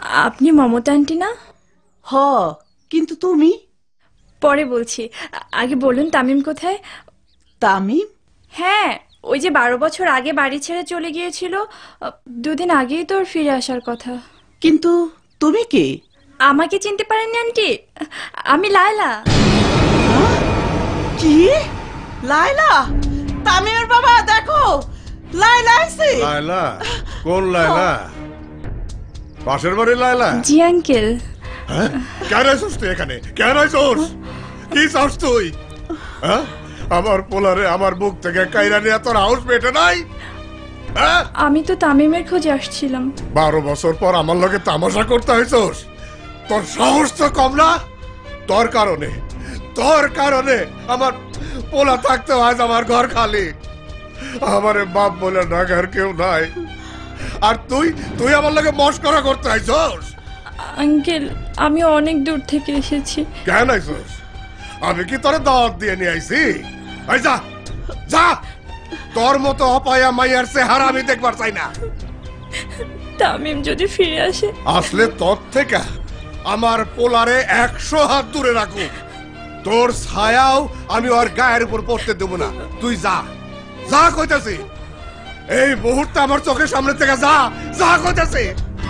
আপনি মমতা আন্টি না? হ, কিন্তু তুমি? পরে বলছি, আগে বলুন তামিম কোথায়? তামিম? হ্যাঁ, ওই যে 12 বছর আগে বাড়ি ছেড়ে চলে গিয়েছিল, 2 দিন আগেই তোর ফিরে আসার কথা। কিন্তু তুমি কে? আমাকে চিনতে পারেননি আন্টি? আমি লায়লা। কি? লায়লা? তামিমের বাবা, দেখো লায়লা আছে। লায়লা? কোন লায়লা? পাশের বাড়ির লায়লা? জি আঙ্কেল। হ্যাঁ? কেন আইসোস তুই এখানে? কেন আইসোস? কি চাস তুই? হ্যাঁ? আমার পোলারে আমার বুক থেকে কাইরা নিয়ে তোর হাউস পেটে নাই? হ্যাঁ? আমি তো তামিমের খোঁজে আসছিলাম। 12 বছর পর আমার লগে তামাশা করতে হইছস? তোর সাহস তো কম না? তোর কারণে আমার পোলা থাকতে আজ আমার ঘর খালি, আমারে বাপ বলে ডাকার কেউ নাই, আর তুই আমার লগে মস্করা করতে আইছস? আঙ্কেল, আমি অনেক দূর থেকে এসেছি। কেন আইছস? আমি কি তোরে দাওয়াত দিয়ে নিয়ে আইছি? এই যা যা, তোর মতো অপায়া মাইয়ার চেহারা আমি দেখবার চাই না। তামিম যদি ফিরে আসে? আসলে তোর থেকে আমার পোলারে 100 হাত দূরে রাখু, তোর ছায়াও আমি ওর গায়ের উপর পড়তে দেব না। তুই যা যা কইতাছি, এই মুহূর্তে আমার চোখের সামনে থেকে যা যা কইতাছি।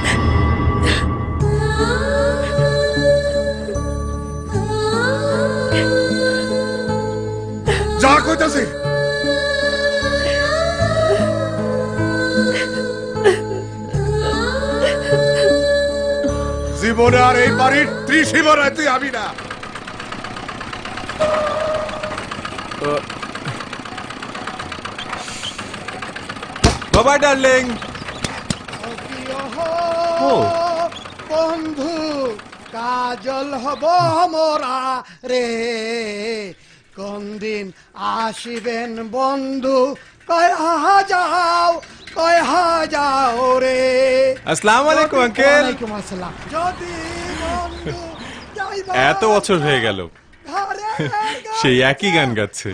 যা কইতাছি। জীবনে আর এই বাড়ির ত্রিসীমানায় তুই আমি না। বাবা ডার্লিং। বন্ধু কাজল হব মোরা রে, কোন দিন আসিবেন বন্ধু, কয়া যাও রে। আসসালামু আলাইকুম আঙ্কেল। ওয়ালাইকুম আসসালাম। যদি বন্ধু যাইবা এত বছর হয়ে গেল, ঘরে সেই একই গান গাচ্ছে।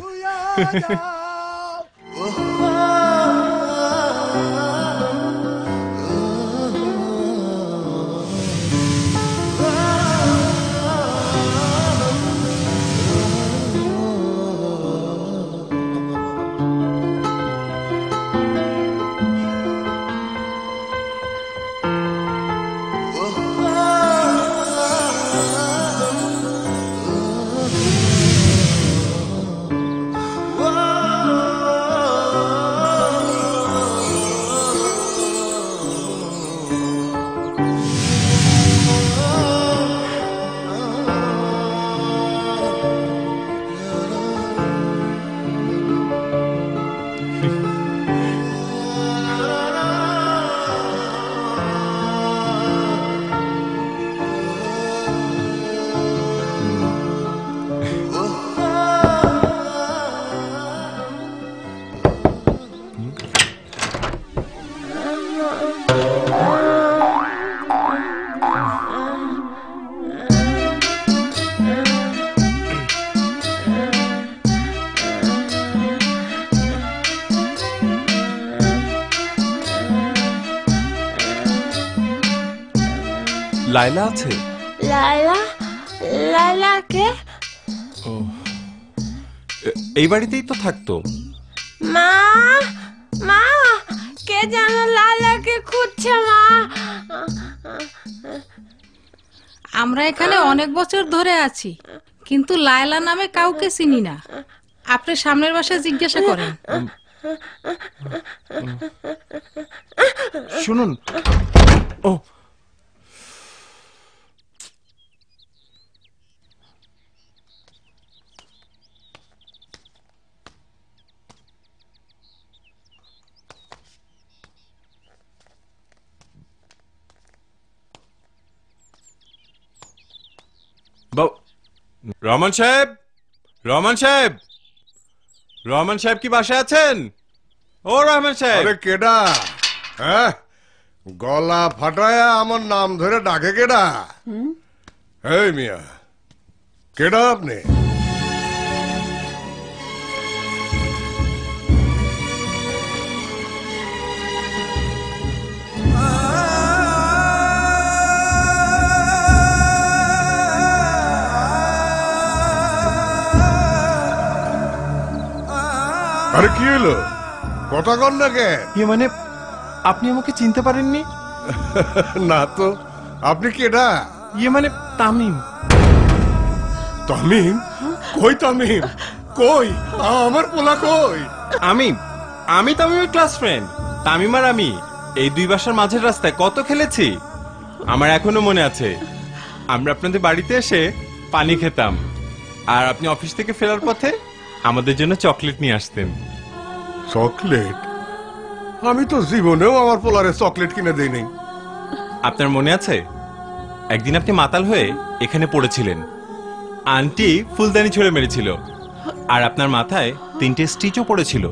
লায়লা আছে? লায়লা কে? এই বাড়িতেই তো থাকতো। মা মা, কে যেন লায়লাকে খুঁজছে মা। আমরা এখানে অনেক বছর ধরে আছি, কিন্তু লায়লা নামে কাউকে চিনি না। আপনি সামনের বাসায় জিজ্ঞাসা করেন। শুনুন, ও রহমান সাহেব, রহমান সাহেব, রহমান সাহেব কি বাসায় আছেন? ও রহমান সাহেব। আরে কেডা? হ্যাঁ, গলা ফাটায়া আমার নাম ধরে ডাকে কেডা? এই মিয়া, কেডা আপনি? কি হলো কথা কর না কে? ইয়ে মানে আপনি আমাকে চিনতে পারেননি? না তো, আপনি কেডা? ইয়ে মানে তামিম। তামিম? কই তামিম? কই আমার পোলা কই? আমি তামিমের ক্লাস ফ্রেন্ড। তামিম আর আমি এই দুই বাসার মাঝের রাস্তায় কত খেলেছি, আমার এখনো মনে আছে। আমরা আপনাদের বাড়িতে এসে পানি খেতাম, আর আপনি অফিস থেকে ফেরার পথে আমাদের জন্য চকলেট নিয়ে আসতেন। চকলেট? আমি তো জীবনেও আমার পোলারে চকলেট কিনে দেইনি। আপনার মনে আছে একদিন আপনি মাতাল হয়ে এখানে পড়েছিলেন, আন্টি ফুলদানি ছুঁড়ে মেরেছিল, আর আপনার মাথায় 3টে স্টিচও পড়েছিল।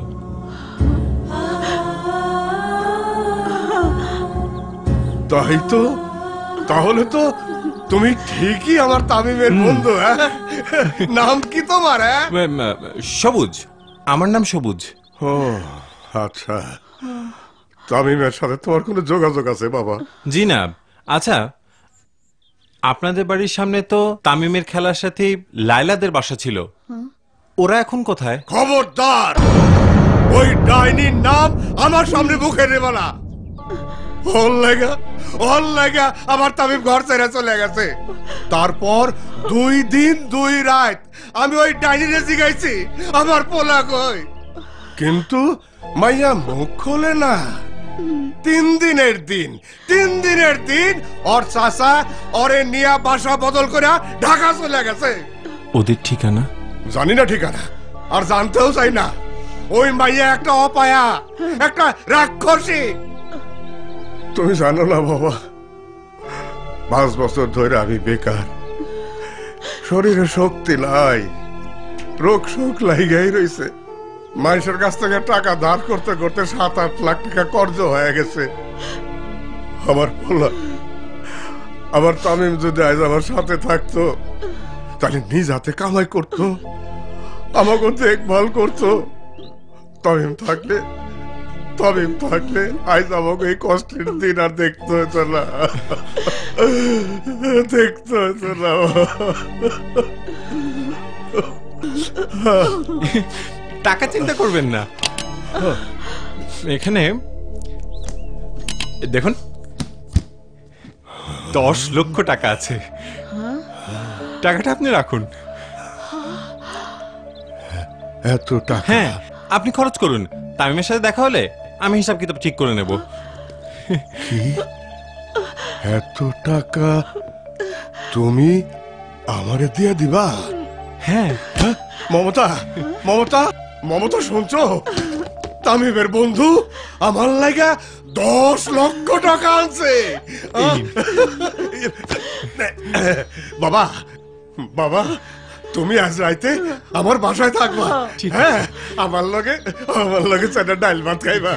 তাই তো, তাহলে তো তুমি ঠিকই আমার তামিমের বন্ধু। হ্যাঁ, নাম কি তোমার? হ্যাঁ, সবুজ। আমার নাম সবুজ। ও আচ্ছা, তামিমের সাথে তোমার কোনো যোগাযোগ আছে বাবা? জি না। আচ্ছা, আপনাদের বাড়ির সামনে তো তামিমের খেলার সাথে লাইলাদের বাসা ছিল, ওরা এখন কোথায়? খবরদার, ওই ডাইনির নাম আমার সামনে মুখে নেব না। ওর লাগা আমার তামিম ঘর ছেড়ে চলে গেছে। তারপর 2 দিন 2 রাত আমি ওই ডাইনিরে জিগাইছি আমার পোলা কই, কিন্তু মাইয়া মুখ খোলে না। 3 দিনের দিন ওর চাচা ওরে নিয়া বাসা বদল করে ঢাকা চলে গেছে। ওদের ঠিকানা জানি না ঠিকানা, আর জানতেও চাই না। ওই মাইয়া একটা অপায়া, একটা রাক্ষসী। তুমি জানো না বাবা, 5 বছর ধরে আমি বেকার, শরীরে শক্তি নাই, রোগ শোক লাগাই রয়েছে। মানুষের কাছ থেকে টাকা ধার করতে করতে 7-8 লাখ টাকা কর্জ হয়ে গেছে। আমার পোলা, আমার তামিম যদি আজ আমার সাথে থাকতো, তাহলে নিজ হাতে কামাই করতো, আমাকে দেখভাল করতো। তামিম থাকলে আজ আমাকে এই কষ্টের দিন আর দেখতে হতো না। টাকা চিন্তা করবেন না, এখানে দেখুন 10 লক্ষ টাকা আছে। টাকাটা আপনি রাখুন। এত টাকা? হ্যাঁ, আপনি খরচ করুন। তামিমের সাথে দেখা হলে আমি হিসাব কিতাব ঠিক করে নেব। কি? এত টাকা তুমি আমারে দিয়ে দিবা? হ্যাঁ। মমতা শুনছো? তামিমের বন্ধু আমার লাগা 10 লক্ষ টাকা আনছে। বাবা তুমি আজ রাইতে আমার বাসায় থাকবা। হ্যাঁ, আমার লগে চাটা ডাল ভাত খাইবা।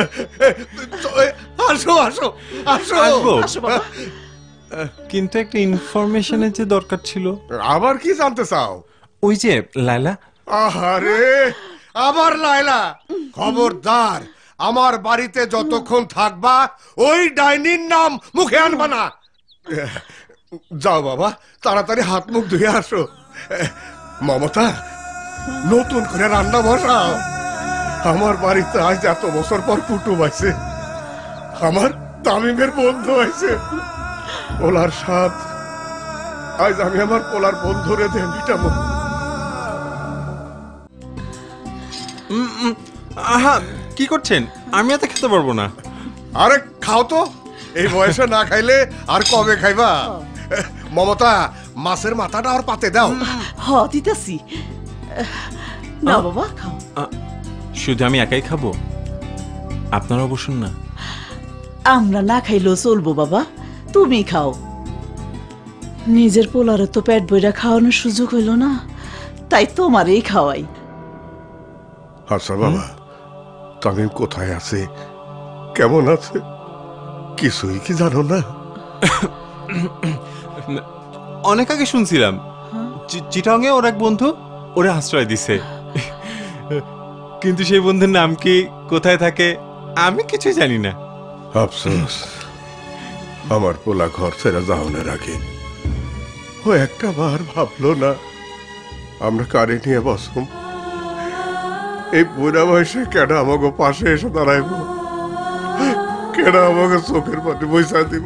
আসো আসো আসো আসবো। কিন্তু একটা ইনফরমেশনের যে দরকার ছিল। আবার কি জানতে চাও? ওই যে লাইলা। আহারে, আবার লাইলা? খবরদার, আমার বাড়িতে যতক্ষণ থাকবা ওই ডাইনির নাম মুখে আনবা না। যাও বাবা, তাড়াতাড়ি হাত মুখ ধুয়ে আসো। মমতা, নতুন করে রান্না বসাও। আমার বাড়িতে আজ এত বছর পর কুটুম আছে, আমার তামিমের বন্ধু আছে। পোলার স্বাদ আজ আমি আমার পোলার বন্ধুরে দিয়ে মিটাবো। আহা, কি করছেন? আমি এত খেতে পারবো না। আরে খাও তো, এই বয়সে না খাইলে আর কবে খাইবা? মমতা, মাছের মাথাটা আর পাতে দাও। দিতেছি না বাবা, খাও। শুধু আমি একাই খাবো? আপনারাও বসুন না। আমরা না খাইলেও চলবো বাবা, তুমি খাও। নিজের পোলারে তো পেট বইরা খাওয়ানোর সুযোগ হইল না, তাই তোমারই খাওয়াই। আচ্ছা বাবা, তামিম কোথায় আছে, কেমন আছে, কিছুই কি জানো না? অনেক আগে শুনছিলাম চিটাঙে ওর এক বন্ধু ওরে আশ্রয় দিছে, কিন্তু সেই বন্ধুর নাম কি, কোথায় থাকে, আমি কিছুই জানি না। আফসোস, আমার পোলা ঘর ছেড়ে যাওয়ানোর আগে ও একটা বার ভাবলো না আমরা কারে নিয়ে বসুম। এই বুড়া বয়সে কেন আমাকে পাশে এসে দাঁড়াইব, কেন আমাকে চোখের পানি বইসা দিব?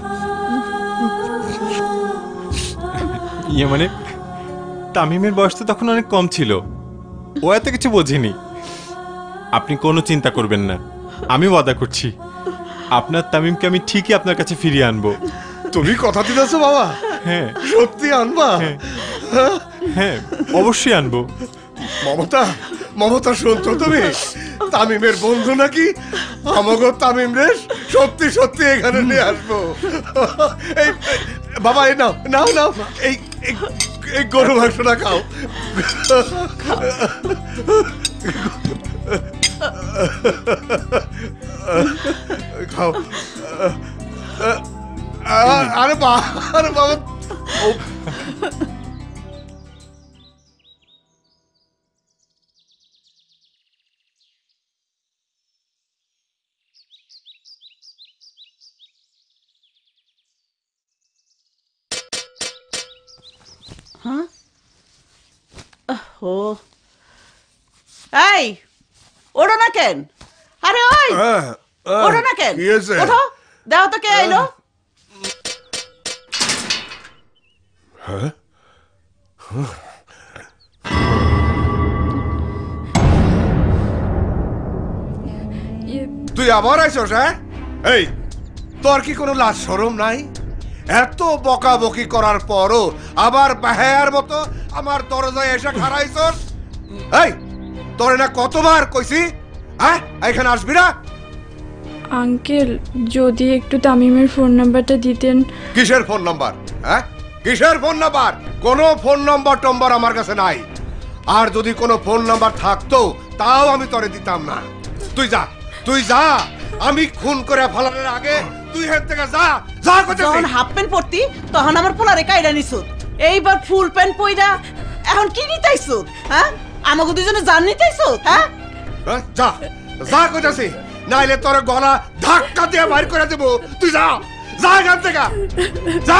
ইয়ে মানে তামিমের বয়স তো তখন অনেক কম ছিল, ও এত কিছু বোঝেনি। আপনি কোনো চিন্তা করবেন না, আমি ওয়াদা করছি আপনার তামিমকে আমি ঠিকই আপনার কাছে ফিরিয়ে আনবো। তুমি কথা দিতেছো বাবা? হ্যাঁ সত্যি আনবা? হ্যাঁ অবশ্যই আনবো। মমতা, মমতা শুনছো তুমি? তামিমের বন্ধু নাকি আমাকে তামিম রে সত্যি সত্যি এখানে নিয়ে আসবো। এই বাবা, এই নাও নাও নাও, এই এই গরু মাংসটা খাও। খাও। আরে বাবা, আরে বাবা। ও এই ওড়ো না কেন? আরে ওই ওড়ো না কেন? কি হয়েছে? ওঠো, দাও তো কে আইলো। তুই আবার আইছস? হ্যাঁ, এই তোর কি কোনো লাজ শরম নাই? এত বকাবকি করার পরও আবার বাহায়ার মতো আমার দরজায় এসে খাড়াইছস। এই তোরে না কতবার কইছি, হ্যাঁ এখানে আসবি না? আঙ্কেল, যদি একটু তামিমের ফোন নাম্বারটা দিতেন। কিসের ফোন নাম্বার? হ্যাঁ, কিসের ফোন নাম্বার? কোনো ফোন নাম্বার টম্বার আমার কাছে নাই। আর যদি কোনো ফোন নাম্বার থাকতো তাও আমি তোরে দিতাম না। তুই যা, তুই যা, আমি খুন করে ফেলানোর আগে তুই হেন থেকে যা, যা করতে। যখন হাফ প্যান্ট পরতি তখন আমার পোলারে কাইরা নিছুত, এইবার ফুল প্যান্ট পইরা এখন কি নিতাইছুত? হ্যাঁ, আমাকে দুজনে জান নিতাইছুত? হ্যাঁ, যা যা করতেছি, নাইলে তোর গলা ধাক্কা দিয়ে বাইর করে দেবো। তুই যা, যা এখান থেকে যা।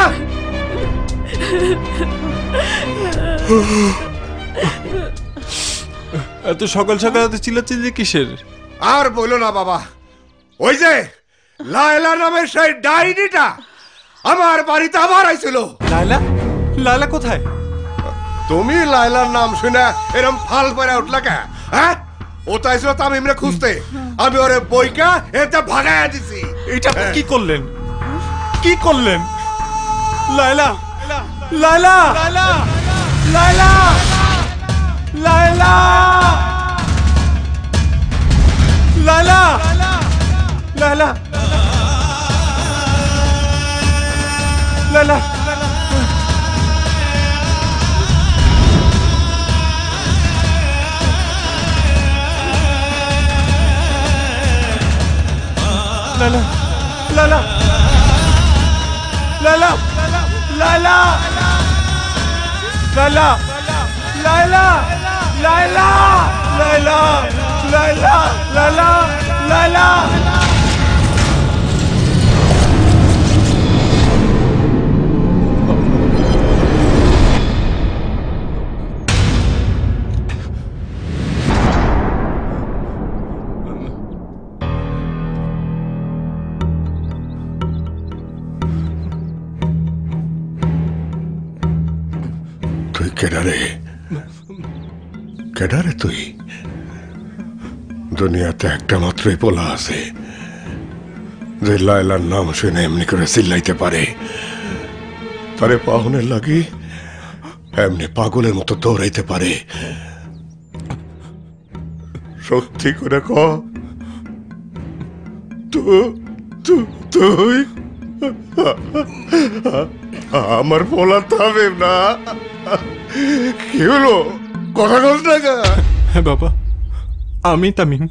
এত সকাল সকাল এত চিল্লাচিল্লি কিসের? আর বলো না বাবা, ওই যে লায়লা নামের সেই ডাইনিটা আমার বাড়িতে আবার আইছিল। লায়লা? লায়লা কোথায়? তুমি লায়লার নাম শুনে এরম ফাল পরে উঠলা কে? হ্যাঁ, ও তো আইছিল তামিমরে খুঁজতে, আমি ওরে বইকা এতে ভাগায়া দিছি। এটা আপনি কি করলেন? কি করলেন? Laila, Laila, Laila, Laila, Laila, Laila, Laila, Laila. Lala, Lala, Lala, Lala, Lala, Lala, Lala, Lala, Lala, Lala, Lala. তুই কেডারে? কেডারে তুই? দুনিয়াতে একটা মাত্রই পোলা আছে যে লায়লার নাম শুনে এমনি করে চিল্লাইতে পারে, তারে পাহনের লাগি এমনি পাগলের মতো দৌড়াইতে পারে। সত্যি করে ক, তুই আমার পোলা থামে না? কি হলো, কথা বল না গা? হ্যাঁ বাবা, আমি তামিম।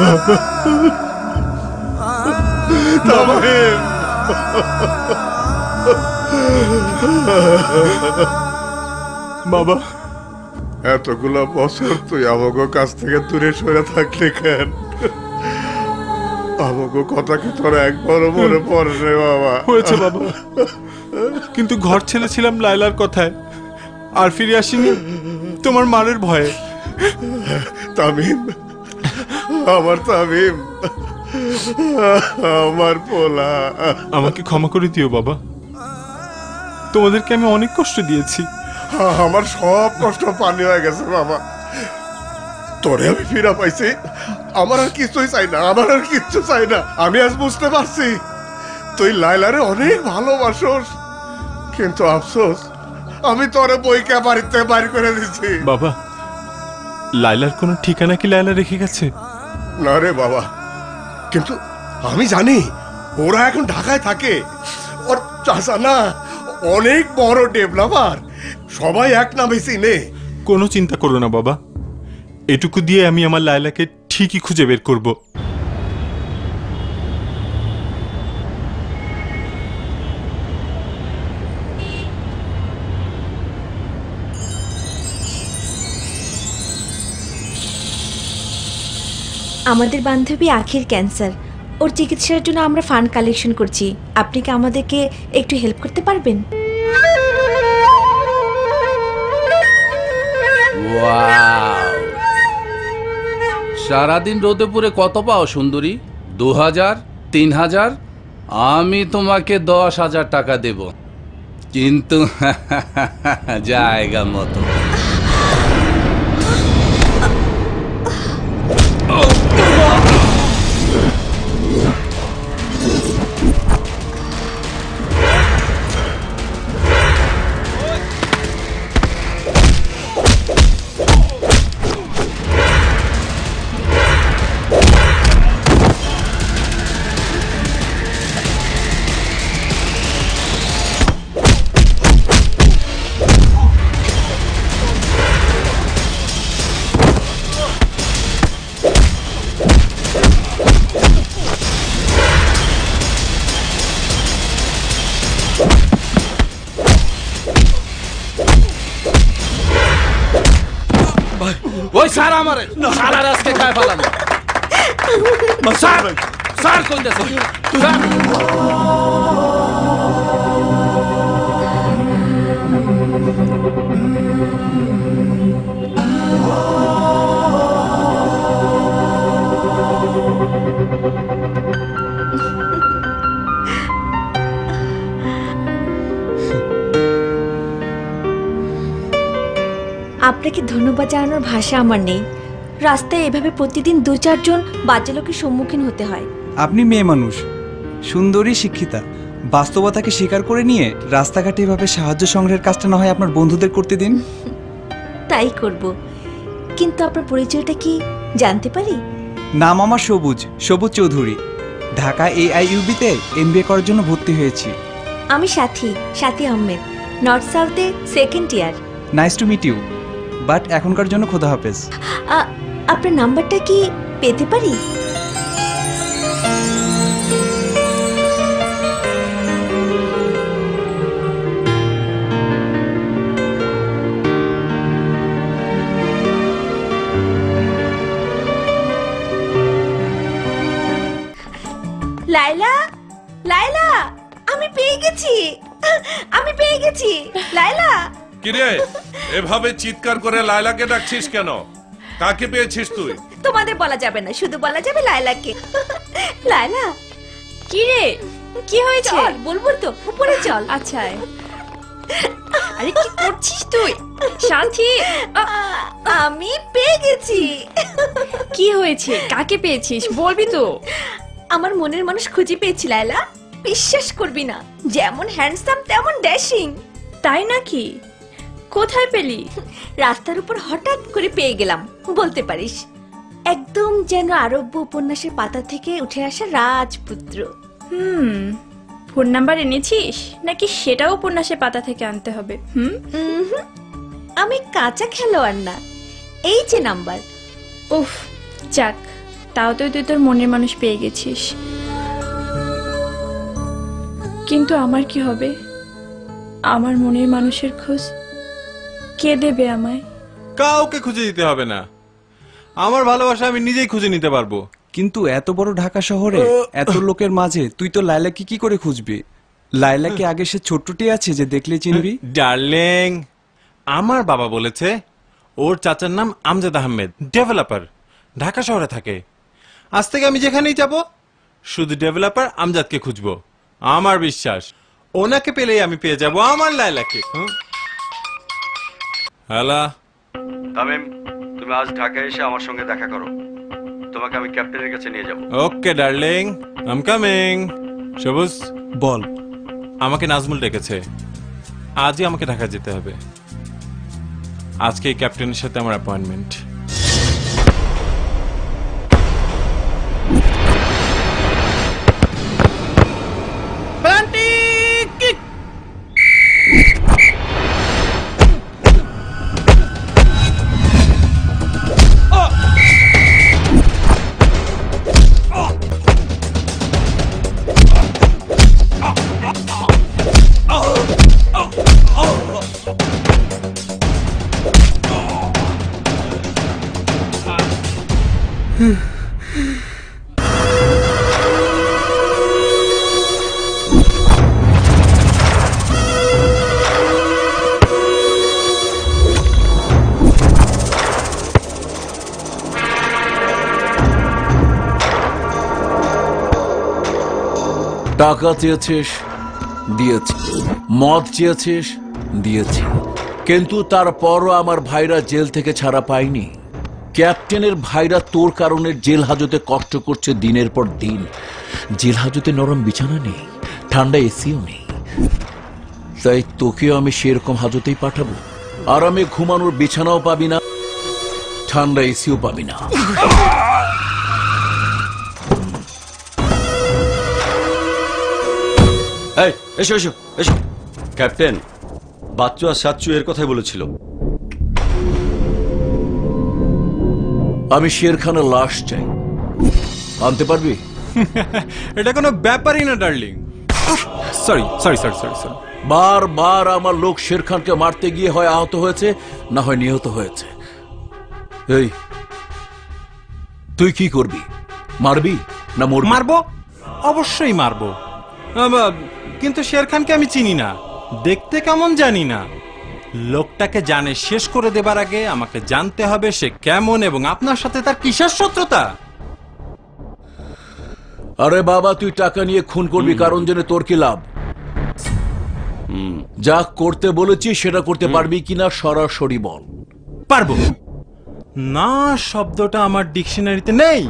তামিম, বাবা, এতগুলো বছর তুই আমাকে কাছ থেকে দূরে সরে থাকলি কেন? আমাকে কথা কি তোর একবারও মনে পড়ে রে বাবা? হয়েছে বাবা, কিন্তু ঘর ছেড়েছিলাম লায়লার কথায়, আর ফিরে আসিনি তোমার মারের ভয়ে। তামিম, আমার তামিম, আমার পোলা। আমাকে ক্ষমা করে দিও বাবা, তোমাদেরকে আমি অনেক কষ্ট দিয়েছি। আমার সব কষ্ট পানি হয়ে গেছে বাবা। তোরে আমি ফিরা পাইছি, আমার আর কিছুই চাই না, আমার আর কিচ্ছু চাই না। আমি আজ বুঝতে পারছি তুই লাইলারে অনেক ভালোবাসোস, কিন্তু আফসোস আমি তোরে বইকে বাড়িতে বাইর করে দিছি। বাবা, লায়লার কোনো ঠিকানা কি লায়লা রেখে গেছে? না রে বাবা, কিন্তু আমি জানি ওরা এখন ঢাকায় থাকে। ওর চাচা না অনেক বড় ডেভেলপার, সবাই এক নামে চিনে। কোনো চিন্তা করো না বাবা, এটুকু দিয়ে আমি আমার লায়লাকে ঠিকই খুঁজে বের করব। আমাদের বান্ধবী আখির ক্যান্সার, ওর চিকিৎসার জন্য আমরা ফান্ড কালেকশন করছি। আপনি কি আমাদেরকে একটু হেল্প করতে পারবেন? ওয়াও, সারাদিন রোদে পুড়ে কত পাও সুন্দরী? 2000, 3000? আমি তোমাকে 10,000 টাকা দেব, কিন্তু জায়গা মতো। ওই স্যার আমারে সারা রাস্তায় খায় ফেলানো। স্যার, স্যার কোন দেশে? স্যার, আপনাকে ধন্যবাদ জানানোর ভাষা আমার নেই। রাস্তায় এভাবে প্রতিদিন 2-4 জন বাচ্চা লোকের সম্মুখীন হতে হয়। আপনি মেয়ে মানুষ, সুন্দরী, শিক্ষিতা, বাস্তবতাকে স্বীকার করে নিয়ে রাস্তাঘাটে এভাবে সাহায্য সংগ্রহের কাজটা না হয় আপনার বন্ধুদের করতে দিন। তাই করব, কিন্তু আপনার পরিচয়টা কি জানতে পারি? নাম আমার সবুজ, সবুজ চৌধুরী। ঢাকা AIUB-তে MBA করার জন্য ভর্তি হয়েছি। আমি সাথী আহমেদ, নর্থ সাউথে 2nd year. Nice to meet you, but এখনকার জন্য খোদা হাফেজ। আপনার নাম্বারটা কি পেতে পারি? লাইলা, লাইলা, আমি পেয়ে গেছি, আমি পেয়ে গেছি লাইলা। কিরে, এভাবে চিৎকার করে লায়লাকে ডাকছিস কেন? কাকে পেয়েছিস তুই? তোমাদের বলা যাবে না, শুধু বলা যাবে লাইলাকে। লাইলা, কি রে, কি হয়েছে? চল, বলবো তো, উপরে চল। আচ্ছা আয়। আরে কি করছিস তুই? সাথী, আমি পেয়ে গেছি। কি হয়েছে? কাকে পেয়েছিস বলবি তো? আমার মনের মানুষ খুঁজে পেয়েছি লাইলা, বিশ্বাস করবি না, যেমন হ্যান্ডসাম তেমন ড্যাশিং। তাই নাকি? কোথায় পেলি? রাস্তার উপর হঠাৎ করে পেয়ে গেলাম বলতে পারিস। একদম যেন আরব্য উপন্যাসের পাতা থেকে উঠে আসা রাজপুত্র। ফোন নাম্বার এনেছিস নাকি সেটাও উপন্যাসের পাতা থেকে আনতে হবে? আমি কাঁচা খেলোয়াড় না, এই যে নাম্বার। উফ, যাক, তাও তো তুই তোর মনের মানুষ পেয়ে গেছিস। কিন্তু আমার কি হবে? আমার মনের মানুষের খোঁজ কে দেবে আমায়? কাউকে খুঁজে দিতে হবে না, আমার ভালোবাসা আমি নিজেই খুঁজে নিতে পারবো। কিন্তু এত বড় ঢাকা শহরে এত লোকের মাঝে তুই তো লায়লাকে কি করে খুঁজবি? লায়লাকে আগে সে ছোট্টটি আছে যে দেখলে চিনবি? ডার্লিং, আমার বাবা বলেছে ওর চাচার নাম আমজাদ আহমেদ, ডেভেলপার, ঢাকা শহরে থাকে। আজ থেকে আমি যেখানেই যাব শুধু ডেভেলপার আমজাদকে খুঁজবো। আমার বিশ্বাস ওনাকে পেলেই আমি পেয়ে যাব আমার লায়লাকে। হ্যালো তামিম, তুমি আজ ঢাকায় এসে আমার সঙ্গে দেখা করো, তোমাকে আমি ক্যাপ্টেনের কাছে নিয়ে যাব। Okay darling, I am coming. Sabuj বল। আমাকে নাজমুল ডেকেছে, আজই আমাকে ঢাকা যেতে হবে। আজকে ক্যাপ্টেনের সাথে আমার অ্যাপয়েন্টমেন্ট। টাকা চেয়েছিস, দিয়েছি। মদ চেয়েছিস, দিয়েছি। কিন্তু তারপরও আমার ভাইরা জেল থেকে ছাড়া পায়নি। ক্যাপ্টেনের ভাইরা তোর কারণে জেল হাজতে কষ্ট করছে দিনের পর দিন। জেল হাজতে নরম বিছানা নেই, ঠান্ডা এসিও নেই। তাই তোকেও আমি সেরকম হাজতেই পাঠাবো। আরামে ঘুমানোর বিছানাও পাবি না, ঠান্ডা এসিও পাবি না। এই এসো এসো এসো। ক্যাপ্টেন, বাচ্চু আর সাচ্চু এর কথাই বলেছিল। আমি শের খানের লাশ চাই, আনতে পারবি? এটা কোনো ব্যাপারই না darling. Sorry sorry sorry sorry sorry. বারবার আমার লোক শের খানকে মারতে গিয়ে হয় আহত হয়েছে, না হয় নিহত হয়েছে। এই তুই কি করবি? মারবি না মরবি? মারবো, অবশ্যই মারবো। কিন্তু শের খানকে আমি চিনি না, দেখতে কেমন জানি না। লোকটাকে জানে শেষ করে দেবার আগে আমাকে জানতে হবে সে কেমন এবং আপনার সাথে তার কিসের শত্রুতা। আরে বাবা, তুই টাকা নিয়ে খুন করবি কারণ জেনে তোর কি লাভ? যা করতে বলেছি সেটা করতে পারবি কিনা সরাসরি বল। পারবো না শব্দটা আমার ডিকশনারিতে নেই।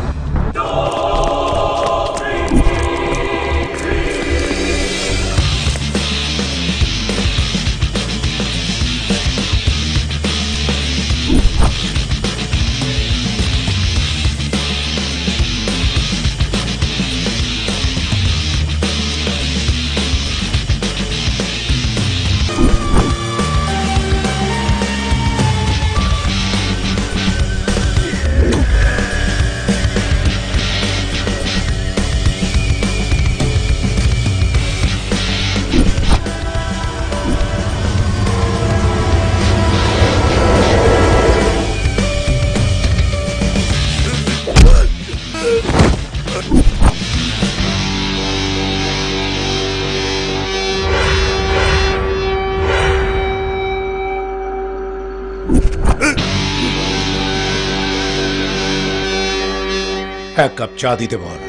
এক কাপ চা দিতে বল।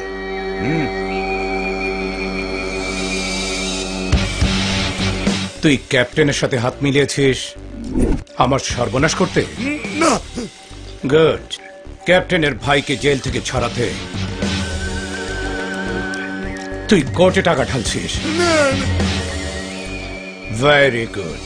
তুই ক্যাপ্টেনের সাথে হাত মিলিয়েছিস আমার সর্বনাশ করতে? না। গুড। ক্যাপ্টেনের ভাইকে জেল থেকে ছাড়াতে তুই কোর্টে টাকা ঢালছিস। Very good.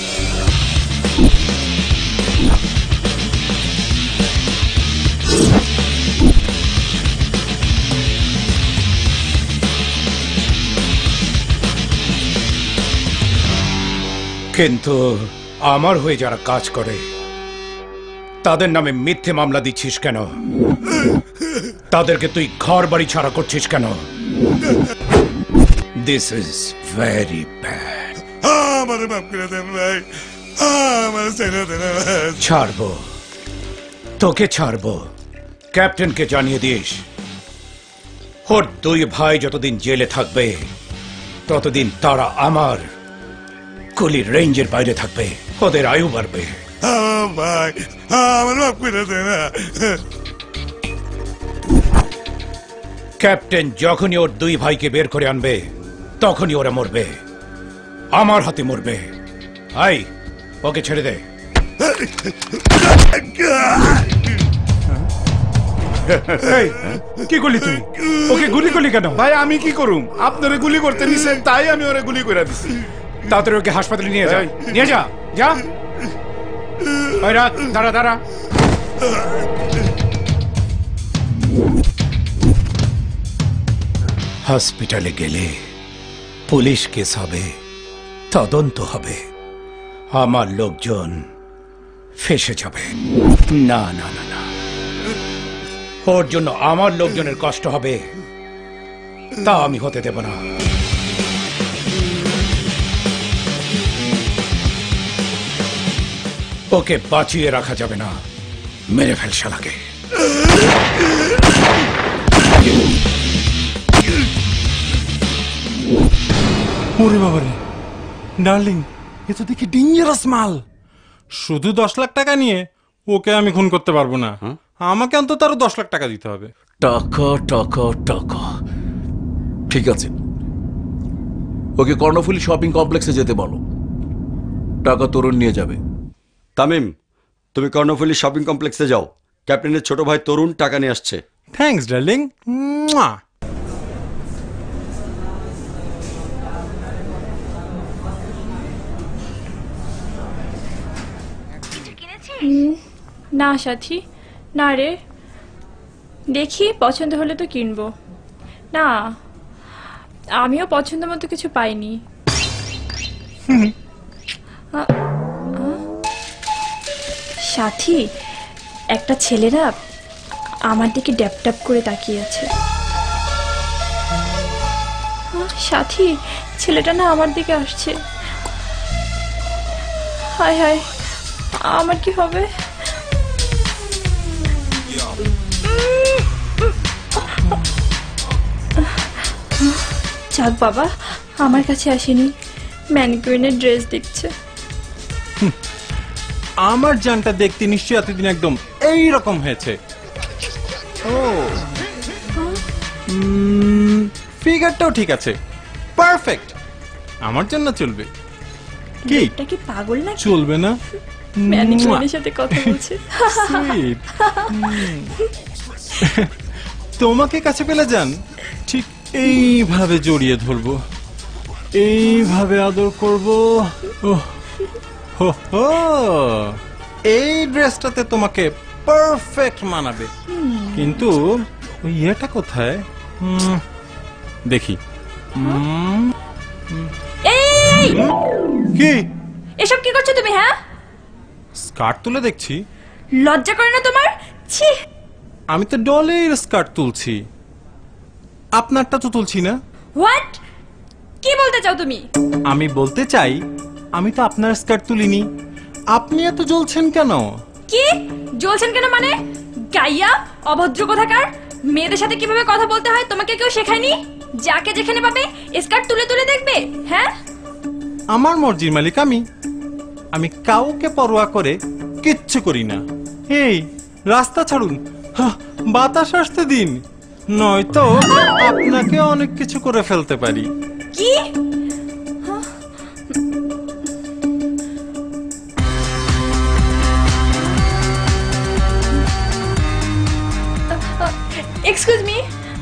কিন্তু আমার হয়ে যারা কাজ করে তাদের নামে মিথ্যে মামলা দিচ্ছিস কেন? তাদেরকে তুই ঘর বাড়ি ছাড়া করছিস কেন? This is very bad. আমারে মাফ করে দেন ভাই, আমার ছেড়ে দেন ভাই। ছাড়বো, তোকে ছাড়বো। ক্যাপ্টেনকে জানিয়ে দিস ওর 2 ভাই যতদিন জেলে থাকবে ততদিন তারা আমার কুলির রেঞ্জের বাইরে থাকবে, ওদের আয়ু বাড়বে। ভাই আমার মাফ করে দেন। ক্যাপ্টেন যখনই ওর 2 ভাইকে বের করে আনবে তখনই ওরা মরবে, আমার হাতে মরবে। আই, ওকে ছেড়ে দে। কি করলি তুই? ওকে গুলি করলি কেন? ভাই আমি কি করুম, আপনারে গুলি করতে নিছেন তাই আমি ওরে গুলি করে দিছি। তাড়াতাড়ি ওকে হাসপাতালে নিয়ে যা, নিয়ে যা, যা। ওই রাত, দাঁড়া দাঁড়া। হসপিটালে গেলে পুলিশ কেস হবে, তদন্ত হবে, আমার লোকজন ফেসে যাবে। না না না না, ওর জন্য আমার লোকজনের কষ্ট হবে, তা আমি হতে দেব না। ওকে বাঁচিয়ে রাখা যাবে না, মেরে ফেল শালাকে। ওরে বাবারে, ডার্লিং, এ তো দেখি ডেঞ্জারাস মাল। শুধু 10 লাখ টাকা নিয়ে ওকে আমি খুন করতে পারবো না, আমাকে অন্তত আরো 10 লাখ টাকা দিতে হবে। টাকা টাকা টাকা, ঠিক আছে, ওকে কর্ণফুলী শপিং কমপ্লেক্সে যেতে বলো, টাকা তরুণ নিয়ে যাবে। তামিম, তুমি কর্ণফুলী শপিং কমপ্লেক্সে যাও, ক্যাপ্টেনের ছোট ভাই তরুণ টাকা নিয়ে আসছে। Thanks darling. না সাথী, না রে, দেখি পছন্দ হলে তো কিনবো। না, আমিও পছন্দ মতো কিছু পাইনি। সাথী, একটা ছেলেরা আমার দিকে ড্যাপ ড্যাপ করে তাকিয়ে আছে। সাথী, ছেলেটা না আমার দিকে আসছে। হায় হায়, আমার কি হবে? যাক বাবা, আমার কাছে আসেনি, ম্যানিকুইনের ড্রেস দেখছে। আমার জানটা দেখতে নিশ্চয়ই এতদিন একদম এই রকম হয়েছে। ও, ফিগারটাও ঠিক আছে, পারফেক্ট, আমার জন্য চলবে। কি এটা কি পাগল না? চলবে না? ম্যানিকুইনের সাথে কথা বলছে। Sweet. তোমাকে কাছে পেলে যান, ঠিক এইভাবে জড়িয়ে ধরবো, এইভাবে আদর করবো। এই ড্রেসটাতে তোমাকে পারফেক্ট মানাবে, কিন্তু ওই ইয়েটা কোথায় দেখি। কি এসব কি করছো তুমি? হ্যাঁ, স্কার্ট তুলে দেখছি। লজ্জা করে না তোমার? ছি, আমি তো ডলের স্কার্ট তুলছি, আপনারটা তো তুলছি না। হোয়াট? কি বলতে চাও তুমি? আমি বলতে চাই, আমি তো আপনার স্কার্ট তুলিনি, আপনি এত জ্বলছেন কেন? কি জ্বলছেন কেন মানে? গাইয়া, অভদ্র কোথাকার! মেয়েদের সাথে কিভাবে কথা বলতে হয় তোমাকে কেউ শেখায়নি? যাকে যেখানে পাবে স্কার্ট তুলে তুলে দেখবে। হ্যাঁ, আমার মর্জির মালিক আমি, আমি কাউকে পরোয়া করে কিচ্ছু করি না। এই রাস্তা ছাড়ুন, বাতাস আসতে দিন, নয়তো আপনাকে অনেক কিছু করে ফেলতে পারি। কি? Excuse me.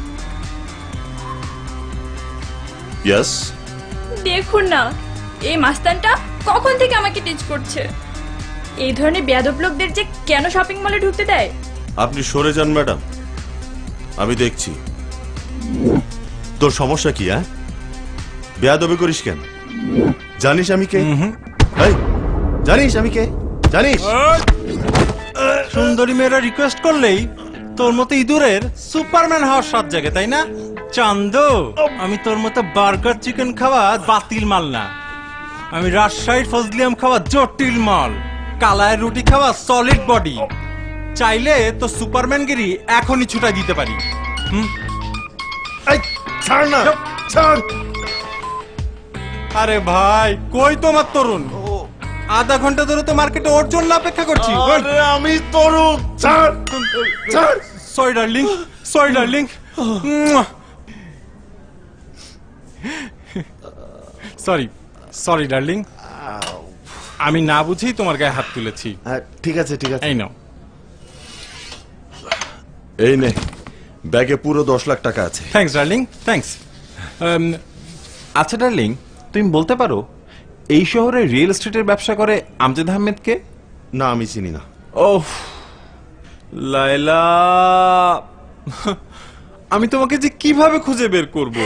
ইয়েস, দেখুন না, এই মাস্তানটা কখন থেকে আমাকে টিচ করছে। এই ধরনের বেয়াদব লোকদের যে কেন শপিং মলে ঢুকতে দেয়? আপনি সরে যান ম্যাডাম, আমি দেখছি। তোর সমস্যা কি? হ্যাঁ, বেয়াদবি করিস কেন? জানিস আমি কে? জানিস আমি কে? জানিস? সুন্দরী মেয়েরা রিকোয়েস্ট করলেই তোর মতো ইঁদুরের সুপারম্যান হওয়ার সাত জায়গা, তাই না? চান্দু, আমি তোর মতো বার্গার চিকেন খাওয়া বাতিল মাল না। আমি রাজশাহীর ফজলিয়াম খাওয়া জটিল মাল, কালায়ের রুটি খাওয়া সলিড বডি। চাইলে তো সুপারম্যানগিরি এখনই ছুটাই দিতে পারি। ছাড় না, ছাড়। আরে ভাই, কই তোমার তরুণ? আধা ঘন্টা ধরে তো মার্কেটে ওর জন্য অপেক্ষা করছি। আরে আমি তরুণ, ছাড়, ছাড়। Sorry darling, sorry darling. Sorry, sorry darling. আমি না বুঝেই তোমার গায়ে হাত তুলেছি। ঠিক আছে, ঠিক আছে। এই নাও। এই নে, ব্যাগে পুরো 10 লাখ টাকা আছে। Thanks darling, thanks. আচ্ছা ডার্লিং, তুমি বলতে পারো এই শহরে রিয়েল এস্টেটের ব্যবসা করে আমজাদ আহমেদকে? না, আমি চিনি না। ওহ লায়লা, আমি তোমাকে যে কিভাবে খুঁজে বের করব?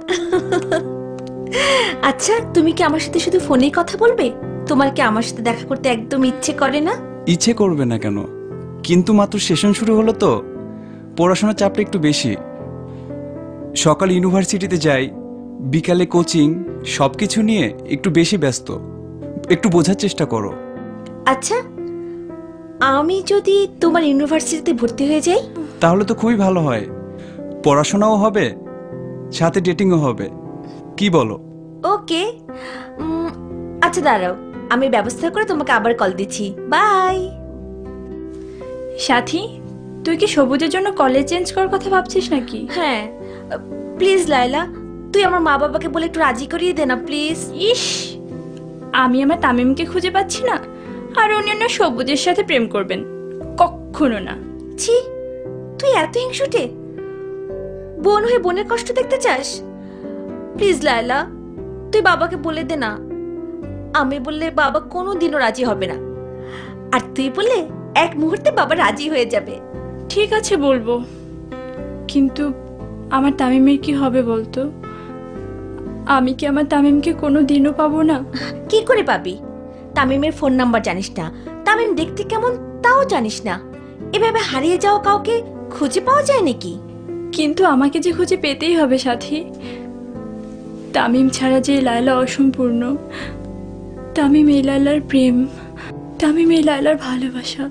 আচ্ছা, তুমি কি আমার সাথে শুধু ফোনেই কথা বলবে? তোমার কি আমার সাথে দেখা করতে একদম ইচ্ছে করে না? ইচ্ছে করবে না কেন, কিন্তু মাত্র সেশন শুরু হলো তো, পড়াশোনার চাপটা একটু বেশি। সকাল ইউনিভার্সিটিতে যাই, বিকালে কোচিং, সবকিছু নিয়ে একটু বেশি ব্যস্ত। একটু বোঝার চেষ্টা করো। আচ্ছা, আমি যদি তোমার ইউনিভার্সিটিতে ভর্তি হয়ে যাই? তাহলে তো খুবই ভালো হয়, পড়াশোনাও হবে, সাথে ডেটিংও হবে। কি বলো? ওকে, আচ্ছা দাঁড়াও, আমি ব্যবস্থা করে তোমাকে আবার কল দিচ্ছি। বাই। সাথী, তুই কি সবুজের জন্য কলেজ চেঞ্জ করার কথা ভাবছিস নাকি? হ্যাঁ, প্লিজ লায়লা, তুই আমার মা বাবাকে বলে একটু রাজি করিয়ে দে না প্লিজ। ইস, আমি আমার তামিমকে খুঁজে পাচ্ছি না, আর অন্যান্য সবুজের সাথে প্রেম করবেন? কখনো না। ছি, তুই এত হিংসুটে? বোন হয়ে বোনের কষ্ট দেখতে চাস? প্লিজ লায়লা, তুই বাবাকে বলে দে না। আমি বললে বাবা কোনোদিনও রাজি হবে না, আর তুই বললে এক মুহূর্তে বাবা রাজি হয়ে যাবে। ঠিক আছে, বলবো, কিন্তু আমার তামিমের কি হবে বলতো? আমি কি আমার তামিমকে কোনো দিনও পাবো না? কি করে পাবি? তামিমের ফোন নাম্বার জানিস না, তামিম দেখতে কেমন তাও জানিস না। এভাবে হারিয়ে যাওয়া কাউকে খুঁজে পাওয়া যায় নাকি? কিন্তু আমাকে যে খুঁজে পেতেই হবে সাথী। তামিম ছাড়া যে লায়লা অসম্পূর্ণ, তামিম এই লায়লার প্রেম, তামিম এই লায়লার ভালোবাসা।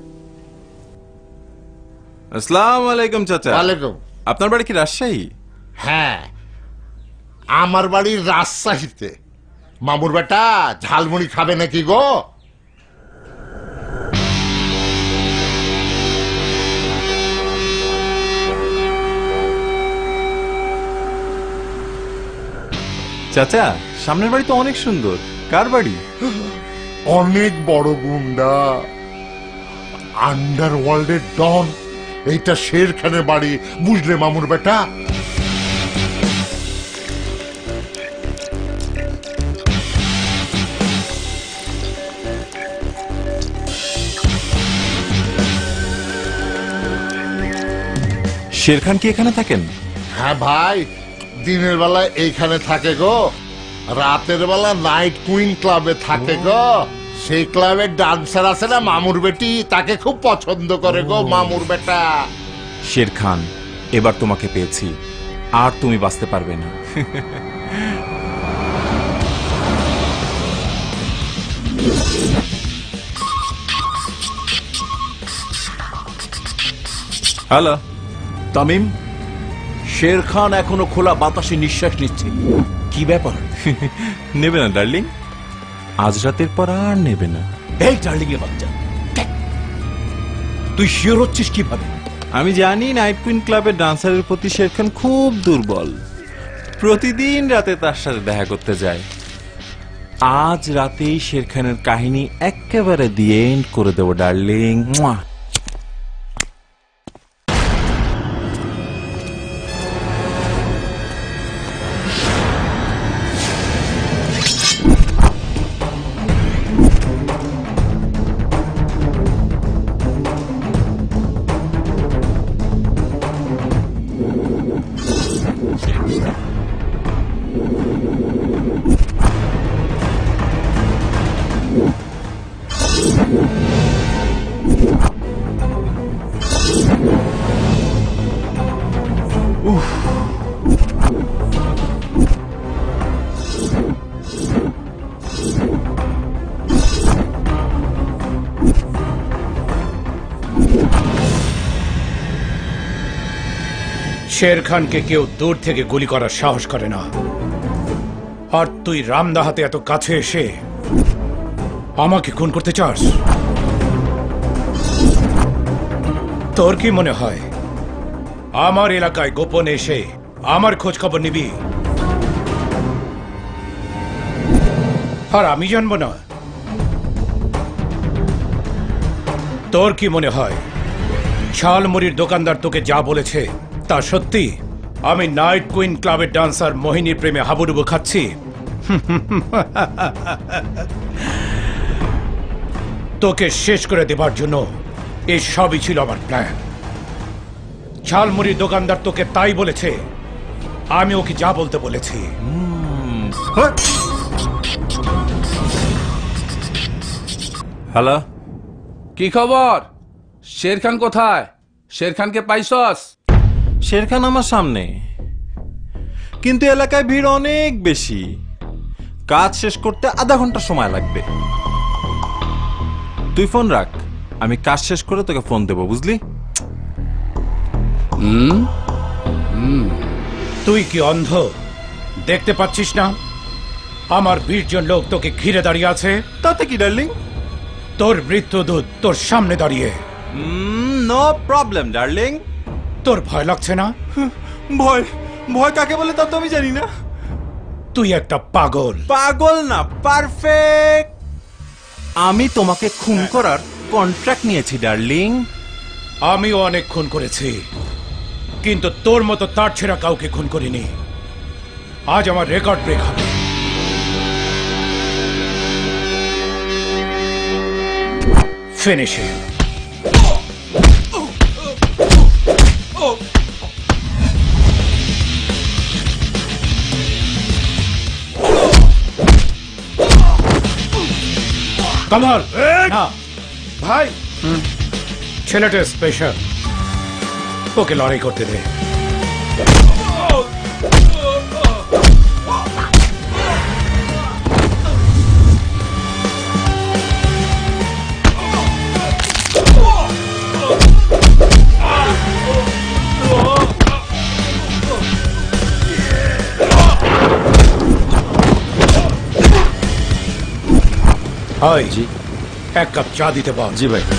আসসালামু আলাইকুম চাচা। ওয়ালাইকুম। আপনার বাড়ি কি রাজশাহী? হ্যাঁ, আমার বাড়ি রাজশাহীতে। মামুর বেটা ঝালমুড়ি খাবে নাকি গো? চাচা, সামনের বাড়ি তো অনেক সুন্দর। কার বাড়ি? অনেক বড় গুন্ডা, আন্ডারওয়ার্ল্ডের ডন। এইটা শের খানের বাড়ি, বুঝলে মামুর বেটা? শের খান কি এখানে থাকেন? হ্যাঁ ভাই, দিনের বেলা এইখানে থাকে গো, রাতের বেলা নাইট কুইন ক্লাবে থাকে গো। সেই ক্লাবের ডান্সার আছে না মামুর বেটি, তাকে খুব পছন্দ করে গো মামুর বেটা। শের খান, এবার তোমাকে পেয়েছি, আর তুমি বাঁচতে পারবে না। হ্যালো তামিম, শের খান এখনো খোলা বাতাসে নিঃশ্বাস নিচ্ছে। কি ব্যাপার? নেবে না ডার্লিং, আজ রাতের পর আর নেবে না। এই ডার্লিং এর বাচ্চা, তুই শিওর হচ্ছিস কিভাবে? আমি জানি নাইট কুইন ক্লাবের ডান্সারের প্রতি শের খান খুব দুর্বল। প্রতিদিন রাতে তার সাথে দেখা করতে যায়। আজ রাতেই শের খানের কাহিনী একেবারে দি এন্ড করে দেবো ডার্লিং। শের খানকে কেউ দূর থেকে গুলি করার সাহস করে না, আর তুই রামদাহাতে এত কাছে এসে আমাকে খুন করতে চাস? তোর কি মনে হয় আমার এলাকায় গোপনে এসে আমার খোঁজ খবর নিবি আর আমি জানবো না? তোর কি মনে হয় ঝালমুড়ির দোকানদার তোকে যা বলেছে তা সত্যি? আমি নাইট কুইন ক্লাবের ডান্সার মোহিনীর প্রেমে হাবুডুবু খাচ্ছি? তোকে শেষ করে দেবার জন্য এই সবই ছিল আমার প্ল্যান। ঝালমুড়ির দোকানদার তোকে তাই বলেছে, আমি ওকে যা বলতে বলেছি। হ্যালো, কি খবর? শের খান কোথায়? শের খানকে পাইছস? শের খান আমার সামনে, কিন্তু এলাকায় ভিড় অনেক বেশি। কাজ শেষ করতে আধা ঘন্টা সময় লাগবে। তুই ফোন রাখ, আমি কাজ শেষ করে তোকে ফোন দেবো, বুঝলি? তুই কি অন্ধ? দেখতে পাচ্ছিস না আমার 20 জন লোক তোকে ঘিরে দাঁড়িয়ে আছে? তাতে কি ডার্লিং? তোর মৃত্যুদূত তোর সামনে দাঁড়িয়ে। No problem darling. তোর ভয় লাগছে না? ভয়? ভয় কাকে বলে তা তো আমি জানি না। তুই একটা পাগল। পাগল না, পারফেক্ট। আমি তোমাকে খুন করার কন্ট্রাক্ট নিয়েছি ডার্লিং। আমিও অনেক খুন করেছি, কিন্তু তোর মতো তার ছেড়া কাউকে খুন করিনি। আজ আমার রেকর্ড ব্রেক হবে। Finish him. কমল, না ভাই, ছেলেটা স্পেশাল, ওকে লড়াই করতে দে। হাই জি, এক কাপ চা দিতে পার? জি ভাই।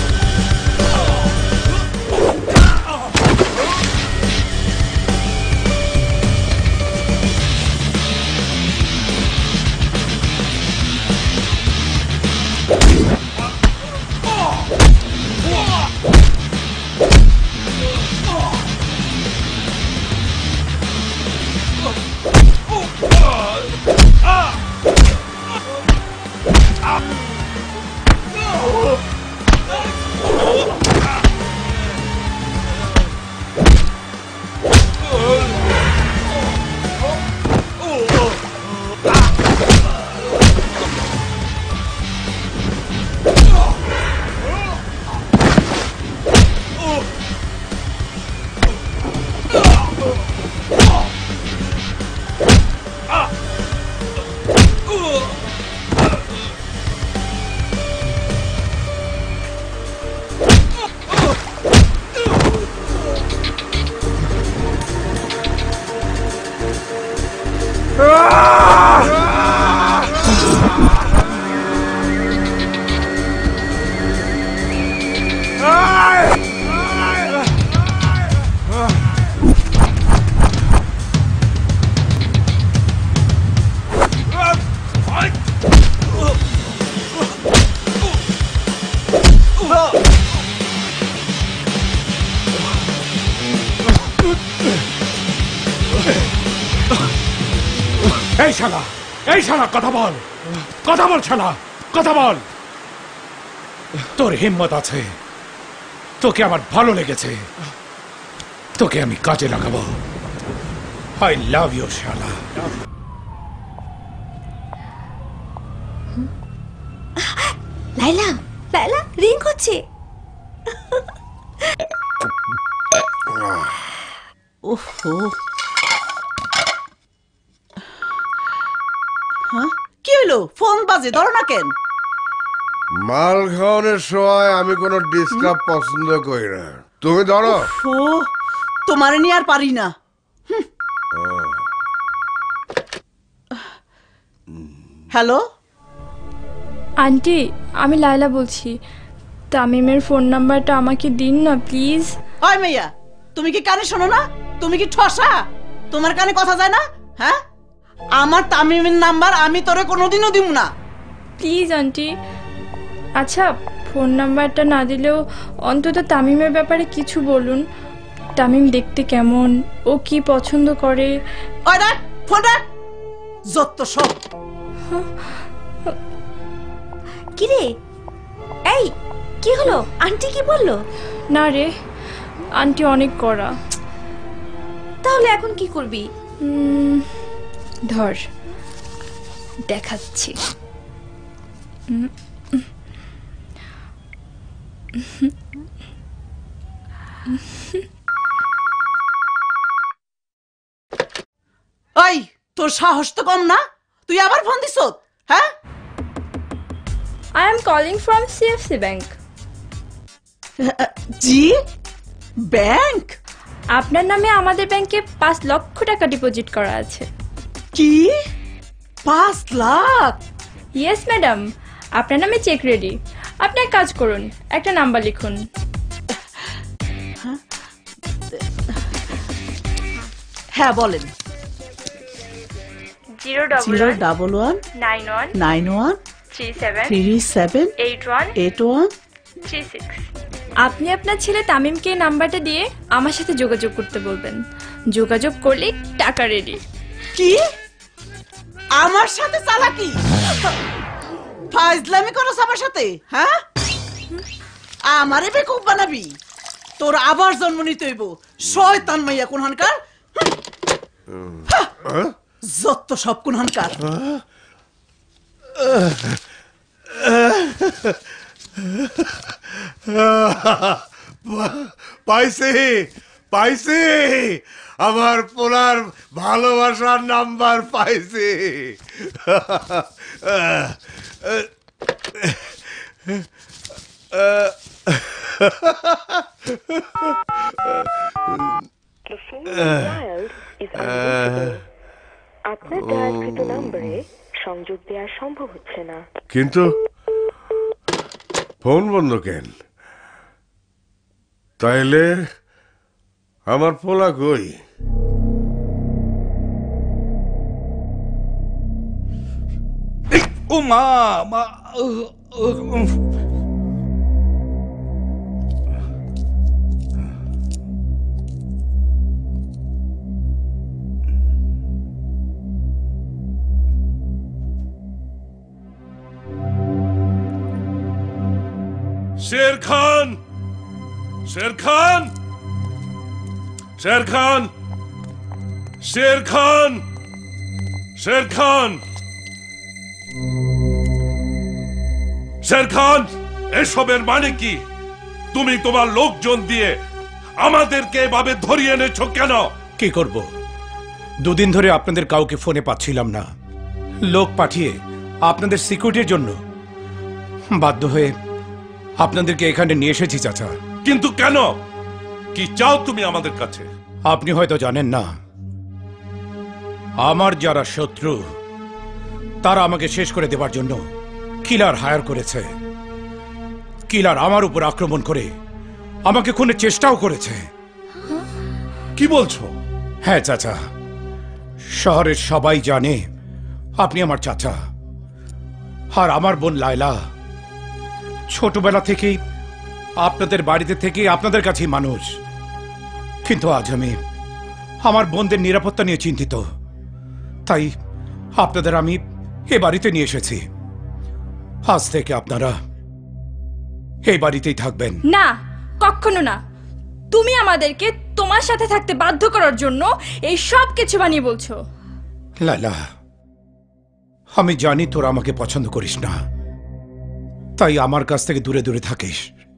এই শালা, এই শালা, কথা বল, কথা বল শালা, কথা বল। তোর হিম্মত আছে, তোকে আমার ভালো লেগেছে, তোকে আমি কাজে লাগাবো। আই লাভ ইউ শালা। লাইলা, লাইলা রিং হচ্ছে। ওহো, হ্যাঁ কি হলো? ফোন বাজে, ধরো না কেন? মাল খাওয়ানোর সময় আমি কোনো ডিস্টার্ব পছন্দ করি না, তুমি ধরো। ও, তোমারে নিয়ে আর পারি না। হ্যালো আন্টি আমি লায়লা বলছি তামিমের ফোন নাম্বারটা আমাকে দিন না প্লিজ। ওই মাইয়া, তুমি কি কানে শোনো না? তুমি কি ঠসা? তোমার কানে কথা যায় না? হ্যাঁ, আমার তামিমের নাম্বার আমি তোরে কোনোদিনও দিব না। Please aunty. আচ্ছা ফোন নাম্বারটা না দিলেও অন্তত তামিমের ব্যাপারে কিছু বলুন। তামিম দেখতে কেমন, ও কি পছন্দ করে। ওই রাখ ফোন রাখ, যত সব। কি রে, এই কি হলো? আন্টি কি বললো? না রে, আন্টি অনেক কড়া। তাহলে এখন কি করবি? ধর দেখাচ্ছি। ওই তোর সাহস তো কম না, তুই আবার ফোন দিছ? হ্যাঁ, I am calling from CFC Bank. জি ব্যাংক? আপনার নামে আমাদের ব্যাংকে 5 লক্ষ টাকা ডিপোজিট করা আছে। কি 5 লাখ? ইয়েস ম্যাডাম, আপনার নামে চেক রেডি। আপনি এক কাজ করুন, একটা নাম্বার লিখুন। হ্যাঁ বলেন। 011 91 37 81 36। আপনি আপনার ছেলে তামিমকে নাম্বারটা দিয়ে আমার সাথে যোগাযোগ করতে বলবেন। যোগাযোগ করলে টাকা রেডি। কি আমার সাথে চালাকি? ফাজলামি করছ আমার সাথে? হ্যাঁ, আমারে বেকুব বানাবি? তোর আবার জন্ম নিতে হইব, শয়তান মাইয়া কোনহানকার। যত সব কোনহানকার। পাইছি পাইছি, আমার পোলার ভালোবাসার নাম্বার পাইছি। আপনার ডায়ালকৃত নম্বরে সংযোগ দেওয়া সম্ভব হচ্ছে না। কিন্তু ফোন বন্ধ কেন? তাইলে আমার পোলা কই? ও মা মা, शेर खान, शेर खान, शेर खान, शेर खान, शेर खान, शेर खान, এসবের মানে কি? তুমি তোমার লোকজন দিয়ে আমাদেরকে এভাবে ধরিয়ে এনেছো কেন? কি করব, দুদিন ধরে আপনাদের কাউকে ফোনে পাচ্ছিলাম না। লোক পাঠিয়ে আপনাদের সিকিউরিটির জন্য বাধ্য হয়ে আপনাদেরকে এখানে নিয়ে এসেছি চাচা। কিন্তু কেন? কি চাও তুমি আমাদের কাছে? আপনি হয়তো জানেন না, আমার যারা শত্রু তারা আমাকে শেষ করে দেবার জন্য কিলার হায়ার করেছে। কিলার আমার উপর আক্রমণ করে আমাকে খুনের চেষ্টাও করেছে। কি বলছো? হ্যাঁ চাচা, শহরের সবাই জানে আপনি আমার চাচা। আর আমার বোন লায়লা ছোটবেলা থেকেই আপনাদের বাড়িতে থেকে আপনাদের কাছেই মানুষ। কিন্তু আজ আমি আমার বোনদের নিরাপত্তা নিয়ে চিন্তিত, তাই আপনাদের আমি এ বাড়িতে নিয়ে এসেছি। আজ থেকে আপনারা এই বাড়িতেই থাকবেন। না, কখনো না। তুমি আমাদেরকে তোমার সাথে থাকতে বাধ্য করার জন্য এই সব কিছু বানিয়ে বলছো। লায়লা, আমি জানি তোরা আমাকে পছন্দ করিস না, তাই আমার কাছ থেকে দূরে দূরে থাকিস।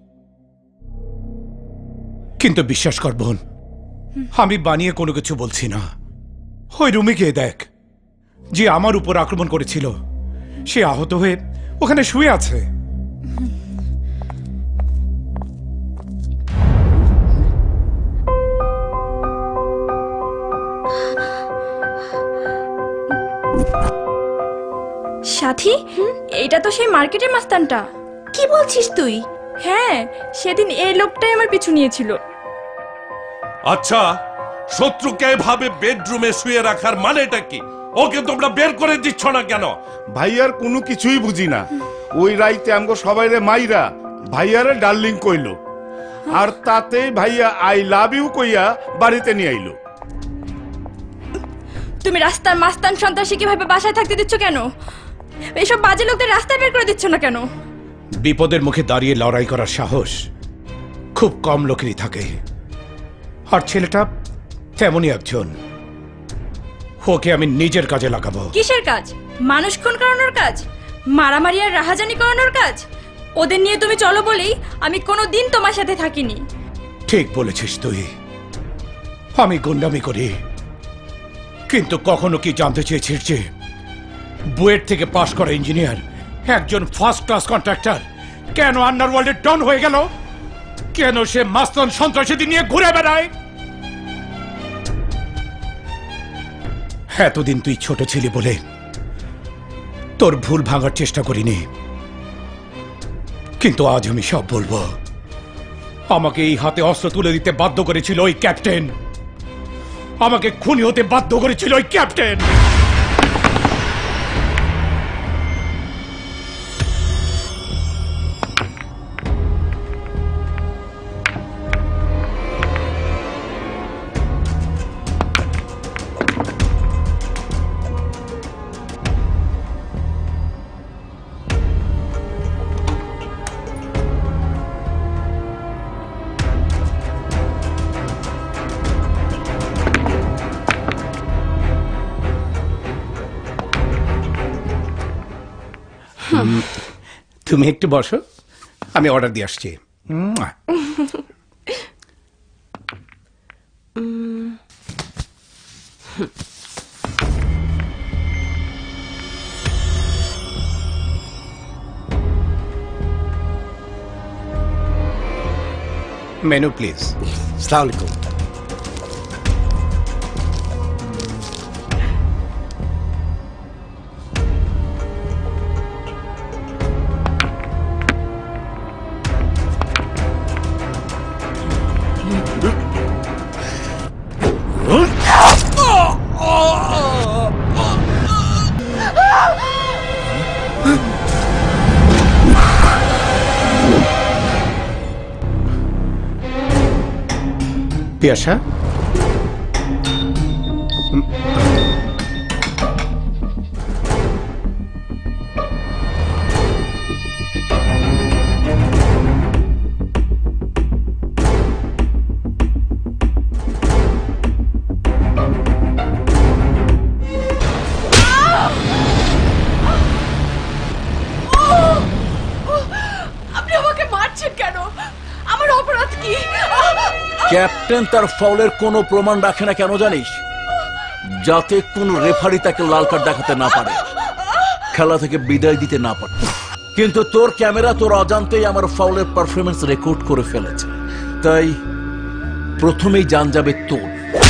কিন্তু বিশ্বাস কর বোন, আমি বানিয়ে কোনো কিছু বলছি না। ওই রুমে গিয়ে দেখ, যে আমার উপর আক্রমণ করেছিল সে আহত হয়ে ওখানে শুয়ে আছে। সাথী, এইটা তো সেই মার্কেটের মাস্তানটা। কি বলছিস তুই? হ্যাঁ, সেদিন এই লোকটাই আমার পিছু নিয়েছিল। আচ্ছা, শত্রুকে এভাবে বেডরুমে শুয়ে রাখার মানেটা কি? ওকে তোমরা বের করে দিচ্ছ না কেন? ভাইয়ার কোনো কিছুই বুঝি না। ওই রাইতে আমগো সবাইরে মাইরা ভাইয়ারে ডার্লিং কইলো, আর তাতেই ভাইয়া আই লাভ ইউ কইয়া বাড়িতে নিয়ে আইলো। তুমি রাস্তার মাস্তান সন্ত্রাসী কিভাবে বাসায় থাকতে দিচ্ছ কেন? এইসব বাজে লোকদের রাস্তায় বের করে দিচ্ছ না কেন? বিপদের মুখে দাঁড়িয়ে লড়াই করার সাহস খুব কম লোকেরই থাকে, আর ছেলেটা তেমনই একজন। ওকে আমি নিজের কাজে লাগাবো। কিসের কাজ? মানুষ খুন করানোর কাজ? মারামারি আর রাহাজানি করানোর কাজ? ওদের নিয়ে তুমি চলো বলেই আমি কোনোদিন তোমার সাথে থাকিনি। ঠিক বলেছিস তুই, আমি গুন্ডামি করি, কিন্তু কখনো কি জানতে চেয়েছিস যে বুয়েট থেকে পাশ করা ইঞ্জিনিয়ার একজন ফার্স্ট ক্লাস কন্ট্রাক্টর কেন আন্ডারওয়ার্ল্ডের ডন হয়ে গেল? কেন সে মাস্তান সন্ত্রাসীদের নিয়ে ঘুরে বেড়ায়? এতদিন তুই ছোট ছিলি বলে তোর ভুল ভাঙার চেষ্টা করিনি, কিন্তু আজ আমি সব বলবো। আমাকে এই হাতে অস্ত্র তুলে দিতে বাধ্য করেছিল ওই ক্যাপ্টেন, আমাকে খুনি হতে বাধ্য করেছিল ওই ক্যাপ্টেন। তুমি একটু বসো, আমি অর্ডার দিয়ে আসছি। Menu please. আসসালামু আলাইকুম। পিয়াসা, আপনি আমাকে মারছেন কেন? আমার অপরাধ কি? ক্যাপ্টেন তার ফাউলের কোনো প্রমাণ রাখে না কেন জানিস? যাতে কোন রেফারি তাকে লাল কার্ড দেখাতে না পারে, খেলা থেকে বিদায় দিতে না পারে। কিন্তু তোর ক্যামেরা তোর অজান্তেই আমার ফাউলের পারফরমেন্স রেকর্ড করে ফেলেছে, তাই প্রথমেই জান যাবে তোর।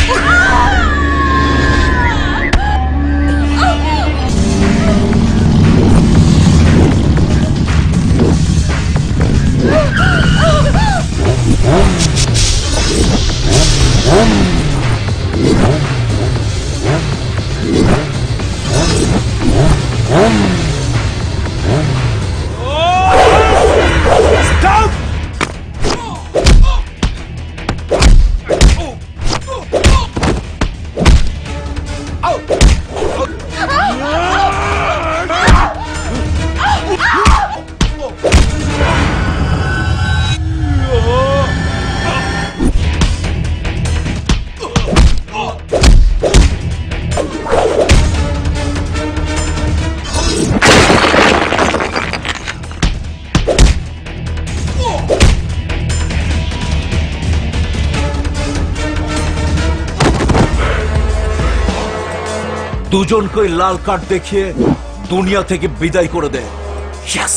দুজনকে লাল কার্ড দেখিয়ে দুনিয়া থেকে বিদায় করে দেয়। Yes!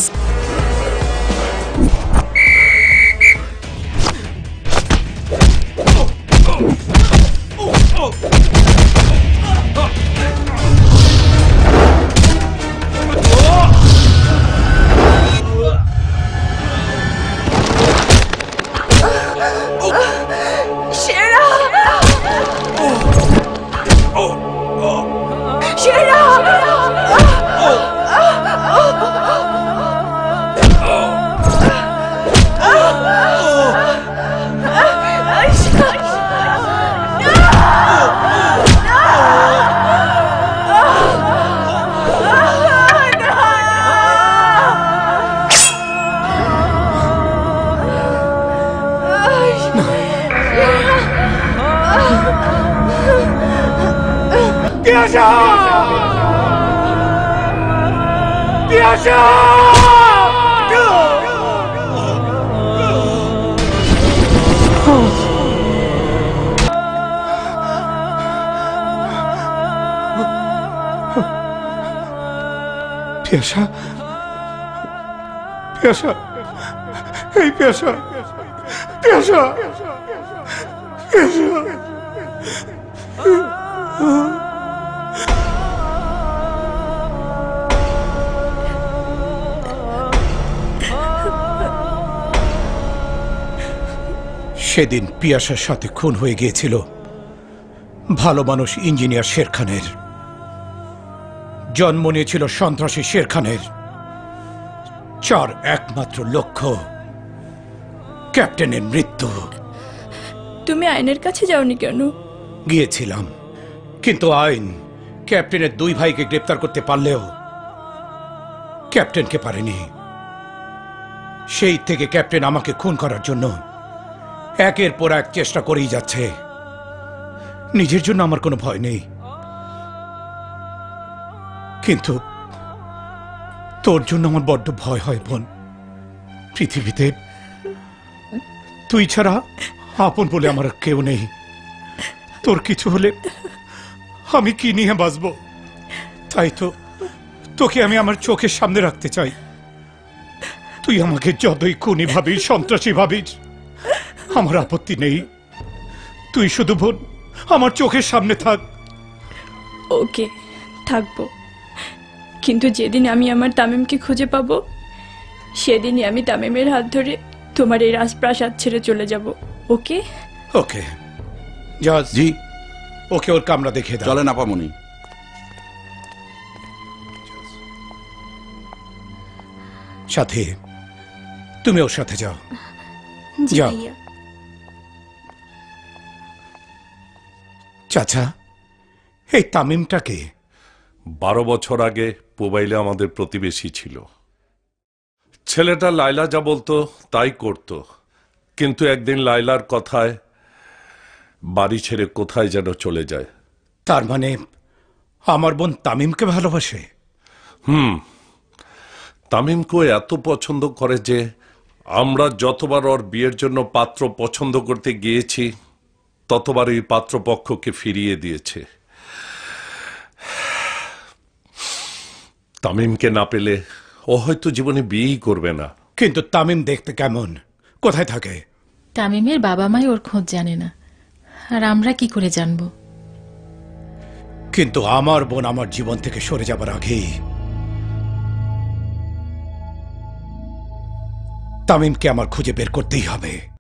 পিয়াসা পিয়াসা পিয়াসা পিয়াসা এই পিয়াসা পিয়াসা পিয়াসা সেদিন পিয়াসার সাথে খুন হয়ে গিয়েছিল ভালো মানুষ ইঞ্জিনিয়ার শের খানের। জন্ম নিয়েছিল সন্ত্রাসী শের খানের। চার একমাত্র লক্ষ্য ক্যাপ্টেনের মৃত্যু। তুমি আইনের কাছে যাওনি কেন? গিয়েছিলাম, কিন্তু আইন ক্যাপ্টেনের দুই ভাইকে গ্রেপ্তার করতে পারলেও ক্যাপ্টেনকে পারেনি। সেই থেকে ক্যাপ্টেন আমাকে খুন করার জন্য একের পর এক চেষ্টা করেই যাচ্ছে। নিজের জন্য আমার কোনো ভয় নেই, কিন্তু তোর জন্য আমার বড্ড ভয় হয় বোন। পৃথিবীতে তুই ছাড়া আপন বলে আমার আর কেউ নেই। তোর কিছু হলে আমি কি নিয়ে বাঁচবো? তাই তো তোকে আমি আমার চোখের সামনে রাখতে চাই। তুই আমাকে যতই খুনি ভাবিস, সন্ত্রাসী ভাবিস, আমার আপত্তি নেই। তুই শুধু বোন আমার চোখের সামনে থাক। ওকে, থাকবো, কিন্তু যেদিন আমি আমার তামিমকে খুঁজে পাবো সেদিনই আমি তামিমের হাত ধরে তোমার এই রাজপ্রাসাদ ছেড়ে চলে যাব। ওকে? ওকে জাজ জি, ওকে ওর কামরা দেখে দাও। চলেন আপামনি। সাথে তুমি ওর সাথে যাও। যাও। চাচা, এই তামিমটাকে 12 বছর আগে মোবাইলে আমাদের প্রতিবেশী ছিল। ছেলেটা লাইলা যা বলতো তাই করত, কিন্তু একদিন লাইলার কথায় বাড়ি ছেড়ে কোথায় যেন চলে যায়। তার মানে আমার বোন তামিমকে ভালোবাসে? তামিমকে এত পছন্দ করে যে আমরা যতবার ওর বিয়ের জন্য পাত্র পছন্দ করতে গিয়েছি ততবার এই পাত্রপক্ষকে ফিরিয়ে দিয়েছে। তামিমকে না পেলে ও হয়তো জীবনে বিয়েই করবে না। কিন্তু তামিম দেখতে কেমন? কোথায় থাকে? তামিমের বাবা মাই ওর খোঁজ জানে না, আর আমরা কি করে জানবো? কিন্তু আমার বোন আমার জীবন থেকে সরে যাবার আগেই তামিমকে আমার খুঁজে বের করতেই হবে।